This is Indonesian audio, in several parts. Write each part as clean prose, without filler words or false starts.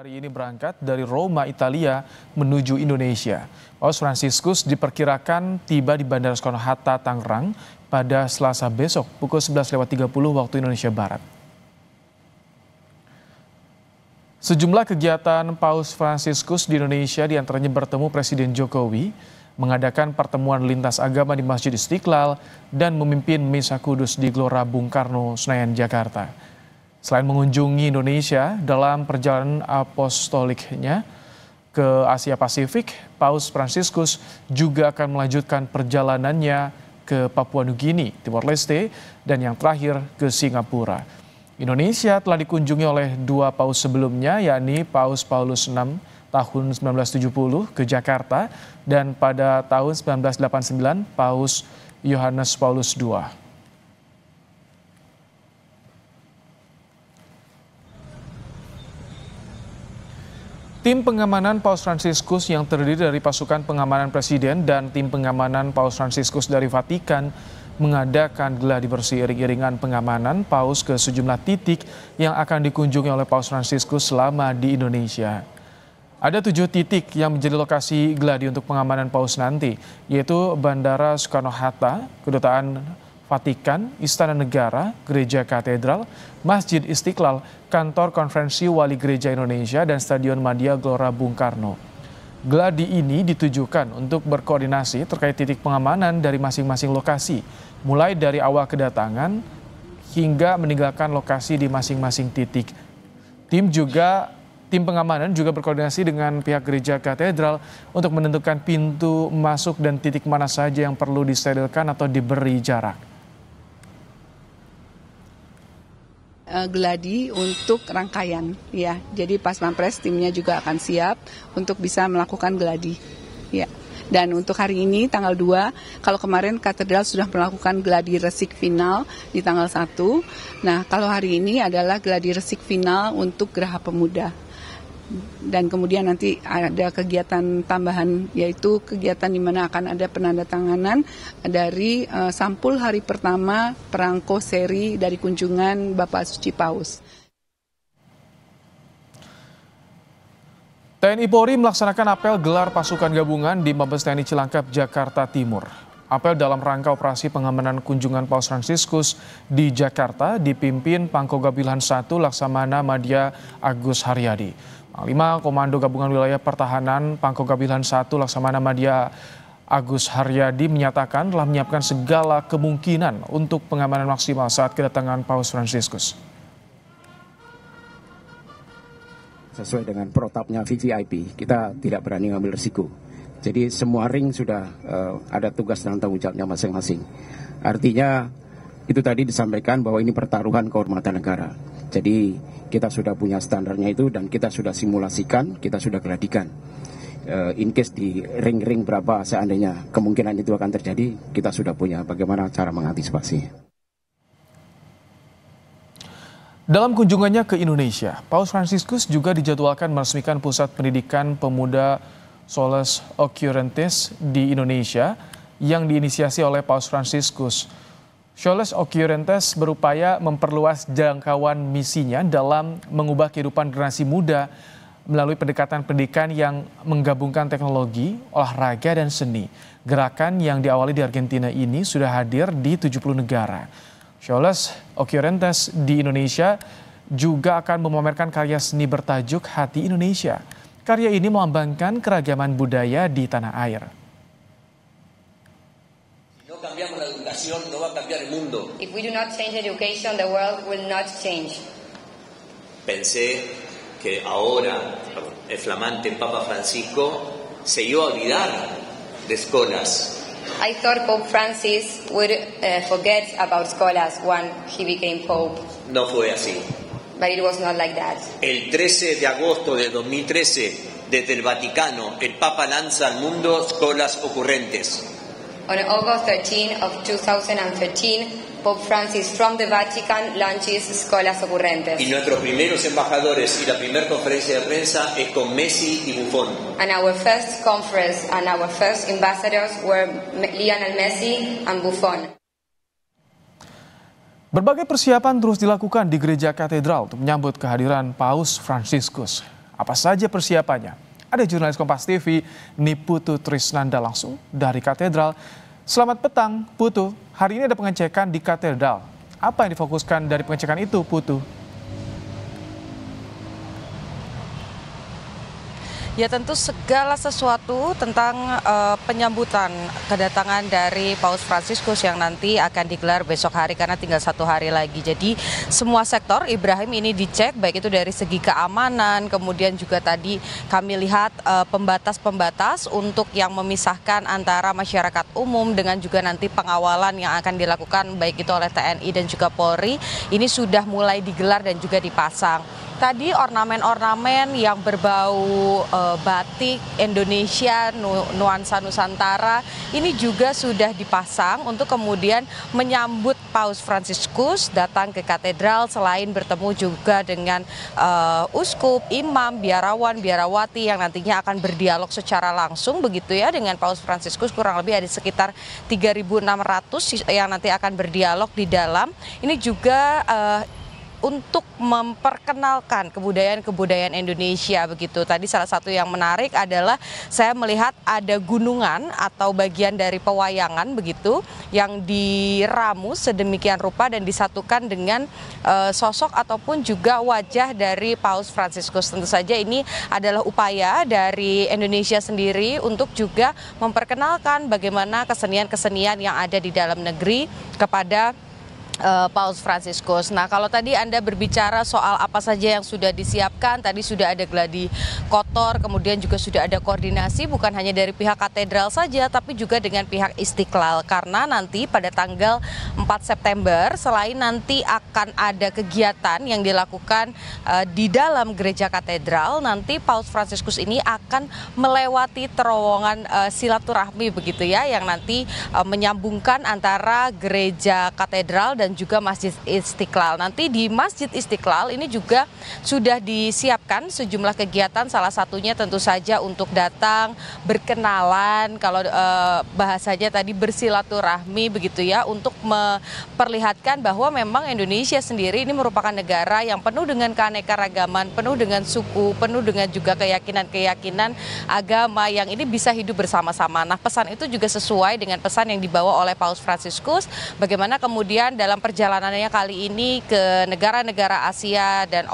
hari ini berangkat dari Roma, Italia menuju Indonesia. Paus Fransiskus diperkirakan tiba di Bandara Soekarno-Hatta, Tangerang pada Selasa besok pukul 11.30 waktu Indonesia Barat. Sejumlah kegiatan Paus Fransiskus di Indonesia diantaranya bertemu Presiden Jokowi, mengadakan pertemuan lintas agama di Masjid Istiqlal, dan memimpin Misa Kudus di Gelora Bung Karno, Senayan, Jakarta. Selain mengunjungi Indonesia dalam perjalanan apostoliknya ke Asia Pasifik, Paus Fransiskus juga akan melanjutkan perjalanannya ke Papua Nugini, Timor Leste, dan yang terakhir ke Singapura. Indonesia telah dikunjungi oleh dua paus sebelumnya, yakni Paus Paulus VI tahun 1970 ke Jakarta dan pada tahun 1989 Paus Yohanes Paulus II. Tim pengamanan Paus Fransiskus yang terdiri dari pasukan pengamanan Presiden dan tim pengamanan Paus Fransiskus dari Vatikan mengadakan gladi bersih iring-iringan pengamanan Paus ke sejumlah titik yang akan dikunjungi oleh Paus Fransiskus selama di Indonesia. Ada 7 titik yang menjadi lokasi gladi untuk pengamanan Paus nanti, yaitu Bandara Soekarno-Hatta, Kedutaan Vatikan, Istana Negara, Gereja Katedral, Masjid Istiqlal, Kantor Konferensi Wali Gereja Indonesia, dan Stadion Madia Gelora Bung Karno. Gladi ini ditujukan untuk berkoordinasi terkait titik pengamanan dari masing-masing lokasi, mulai dari awal kedatangan hingga meninggalkan lokasi di masing-masing titik. Tim pengamanan juga berkoordinasi dengan pihak Gereja Katedral untuk menentukan pintu masuk dan titik mana saja yang perlu disterilkan atau diberi jarak. Gladi untuk rangkaian, ya. Jadi Pas Pampres timnya juga akan siap untuk bisa melakukan gladi, ya. Dan untuk hari ini tanggal 2, kalau kemarin katedral sudah melakukan gladi resik final di tanggal 1. Nah, kalau hari ini adalah gladi resik final untuk Geraha Pemuda. Dan kemudian nanti ada kegiatan tambahan, yaitu kegiatan di mana akan ada penandatanganan dari sampul hari pertama perangko seri dari kunjungan Bapak Suci Paus. TNI Polri melaksanakan apel gelar pasukan gabungan di Mabes TNI Cilangkap, Jakarta Timur. Apel dalam rangka operasi pengamanan kunjungan Paus Fransiskus di Jakarta dipimpin Pangkoga Wilhan I Laksamana Madya Agus Haryadi. Panglima Komando Gabungan Wilayah Pertahanan Pangkoga Wilhan I Laksamana Madya Agus Haryadi menyatakan telah menyiapkan segala kemungkinan untuk pengamanan maksimal saat kedatangan Paus Fransiskus. Sesuai dengan protapnya VVIP, kita tidak berani ngambil risiko. Jadi semua ring sudah ada tugas dan tanggung jawabnya masing-masing. Artinya itu tadi disampaikan bahwa ini pertaruhan kehormatan negara. Jadi kita sudah punya standarnya itu dan kita sudah simulasikan, kita sudah gladikan. In case di ring-ring berapa seandainya kemungkinan itu akan terjadi, kita sudah punya bagaimana cara mengantisipasi. Dalam kunjungannya ke Indonesia, Paus Fransiskus juga dijadwalkan meresmikan pusat pendidikan pemuda Soles Occurrentes di Indonesia yang diinisiasi oleh Paus Fransiskus. Soles Occurrentes berupaya memperluas jangkauan misinya dalam mengubah kehidupan generasi muda melalui pendekatan pendidikan yang menggabungkan teknologi, olahraga, dan seni. Gerakan yang diawali di Argentina ini sudah hadir di 70 negara. Soles Occurrentes di Indonesia juga akan memamerkan karya seni bertajuk Hati Indonesia. Karya ini melambangkan keragaman budaya di tanah air. No va a cambiar el mundo. If we do not change education, the world will not change. Pensé que ahora el flamante Papa Francisco se iba a olvidar de escuelas. I thought Pope Francis would forget about scholars when he became Pope. No fue así. But it was not like that. El 13 de agosto de 2013, desde el Vaticano, el Papa lanza al mundo Escolas Ocurrentes. On August 13 of 2013, Pope Francis from the Vatican launches Escolas Ocurrentes. Y nuestros primeros embajadores y la primera conferencia de prensa es con Messi y Buffon. And our first conference and our first ambassadors were Lionel Messi and Buffon. Berbagai persiapan terus dilakukan di Gereja Katedral untuk menyambut kehadiran Paus Fransiskus. Apa saja persiapannya? Ada jurnalis Kompas TV, Niputu Trisnanda langsung dari katedral. Selamat petang, Putu. Hari ini ada pengecekan di katedral. Apa yang difokuskan dari pengecekan itu, Putu? Ya tentu segala sesuatu tentang penyambutan kedatangan dari Paus Fransiskus yang nanti akan digelar besok hari karena tinggal 1 hari lagi. Jadi semua sektor Ibrahim ini dicek baik itu dari segi keamanan, kemudian juga tadi kami lihat pembatas-pembatas untuk yang memisahkan antara masyarakat umum dengan juga nanti pengawalan yang akan dilakukan baik itu oleh TNI dan juga Polri. Ini sudah mulai digelar dan juga dipasang. Tadi ornamen-ornamen yang berbau batik Indonesia, nuansa Nusantara, ini juga sudah dipasang untuk kemudian menyambut Paus Fransiskus datang ke katedral selain bertemu juga dengan uskup, imam, biarawan, biarawati yang nantinya akan berdialog secara langsung begitu ya dengan Paus Fransiskus. Kurang lebih ada sekitar 3.600 yang nanti akan berdialog di dalam. Ini juga untuk memperkenalkan kebudayaan Indonesia begitu. Tadi salah satu yang menarik adalah saya melihat ada gunungan atau bagian dari pewayangan begitu yang diramu sedemikian rupa dan disatukan dengan sosok ataupun juga wajah dari Paus Fransiskus. Tentu saja ini adalah upaya dari Indonesia sendiri untuk juga memperkenalkan bagaimana kesenian-kesenian yang ada di dalam negeri kepada Paus Fransiskus. Nah, kalau tadi Anda berbicara soal apa saja yang sudah disiapkan, tadi sudah ada gladi kotor, kemudian juga sudah ada koordinasi bukan hanya dari pihak katedral saja, tapi juga dengan pihak Istiqlal. Karena nanti pada tanggal 4 September, selain nanti akan ada kegiatan yang dilakukan di dalam gereja katedral, nanti Paus Fransiskus ini akan melewati terowongan silaturahmi begitu ya, yang nanti menyambungkan antara gereja katedral dan juga Masjid Istiqlal. Nanti di Masjid Istiqlal ini juga sudah disiapkan sejumlah kegiatan, salah satunya tentu saja untuk datang berkenalan, kalau bahasanya tadi bersilaturahmi begitu ya, untuk memperlihatkan bahwa memang Indonesia sendiri ini merupakan negara yang penuh dengan keanekaragaman, penuh dengan suku, penuh dengan juga keyakinan-keyakinan agama yang ini bisa hidup bersama-sama. Nah, pesan itu juga sesuai dengan pesan yang dibawa oleh Paus Fransiskus, bagaimana kemudian dalam perjalanannya kali ini ke negara-negara Asia dan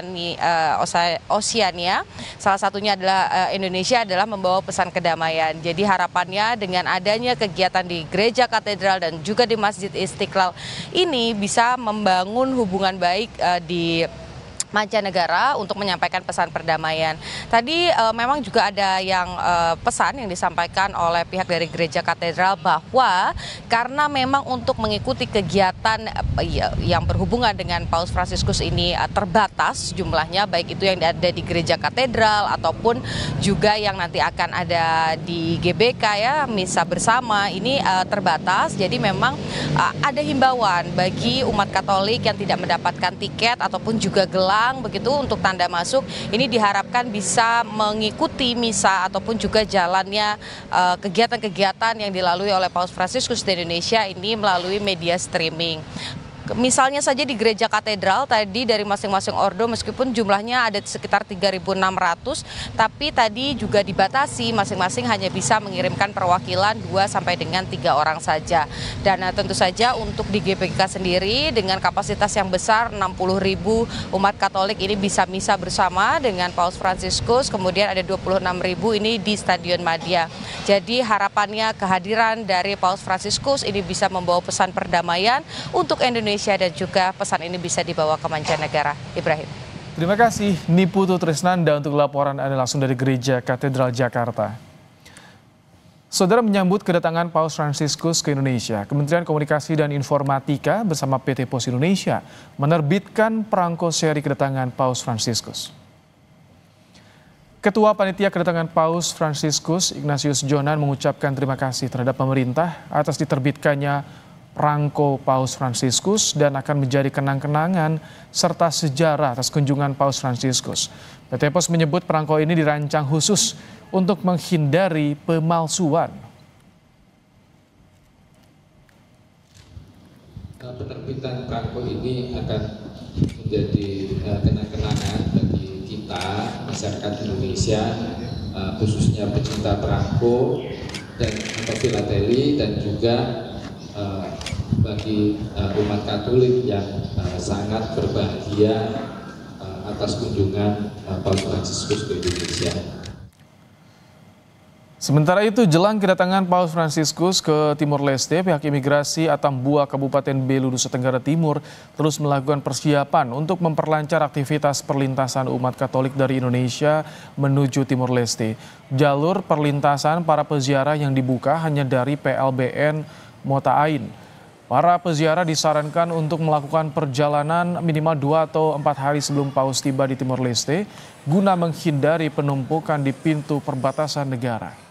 Oseania, salah satunya adalah Indonesia, adalah membawa pesan kedamaian. Jadi harapannya dengan adanya kegiatan di gereja katedral dan juga di Masjid Istiqlal ini bisa membangun hubungan baik di mancanegara untuk menyampaikan pesan perdamaian. Tadi memang juga ada yang pesan yang disampaikan oleh pihak dari gereja katedral bahwa karena memang untuk mengikuti kegiatan yang berhubungan dengan Paus Fransiskus ini terbatas jumlahnya, baik itu yang ada di gereja katedral ataupun juga yang nanti akan ada di GBK ya, misa bersama ini terbatas. Jadi memang ada himbauan bagi umat Katolik yang tidak mendapatkan tiket ataupun juga gelang begitu untuk tanda masuk, ini diharapkan bisa mengikuti misa ataupun juga jalannya kegiatan-kegiatan yang dilalui oleh Paus Fransiskus di Indonesia ini melalui media streaming. Misalnya saja di gereja katedral tadi dari masing-masing ordo meskipun jumlahnya ada sekitar 3.600, tapi tadi juga dibatasi masing-masing hanya bisa mengirimkan perwakilan 2 sampai dengan 3 orang saja. Dan tentu saja untuk di GBK sendiri dengan kapasitas yang besar 60.000 umat Katolik ini bisa misa bersama dengan Paus Fransiskus, kemudian ada 26.000 ini di Stadion Madia. Jadi harapannya kehadiran dari Paus Fransiskus ini bisa membawa pesan perdamaian untuk Indonesia dan juga pesan ini bisa dibawa ke mancanegara. Ibrahim. Terima kasih Niputu Trisnanda untuk laporan Anda langsung dari Gereja Katedral Jakarta. Saudara, menyambut kedatangan Paus Fransiskus ke Indonesia, Kementerian Komunikasi dan Informatika bersama PT Pos Indonesia menerbitkan perangko seri kedatangan Paus Fransiskus. Ketua Panitia Kedatangan Paus Fransiskus, Ignatius Jonan, mengucapkan terima kasih terhadap pemerintah atas diterbitkannya perangko Paus Fransiskus dan akan menjadi kenang-kenangan serta sejarah atas kunjungan Paus Fransiskus. PT Pos menyebut perangko ini dirancang khusus untuk menghindari pemalsuan. Penerbitan perangko ini akan menjadi kenang-kenangan bagi kita masyarakat Indonesia, khususnya pecinta perangko dan atau filateli, dan juga bagi umat Katolik yang sangat berbahagia atas kunjungan Paus Fransiskus ke Indonesia. Sementara itu, jelang kedatangan Paus Fransiskus ke Timor Leste, pihak imigrasi Atambua Kabupaten Belu, Nusa Tenggara Timur terus melakukan persiapan untuk memperlancar aktivitas perlintasan umat Katolik dari Indonesia menuju Timor Leste. Jalur perlintasan para peziarah yang dibuka hanya dari PLBN Mota Ain. Para peziarah disarankan untuk melakukan perjalanan minimal 2 atau 4 hari sebelum Paus tiba di Timor Leste guna menghindari penumpukan di pintu perbatasan negara.